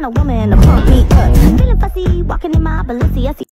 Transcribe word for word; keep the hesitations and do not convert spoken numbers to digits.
man or woman to pump me up. Feeling fussy, walking in my Balenciaga.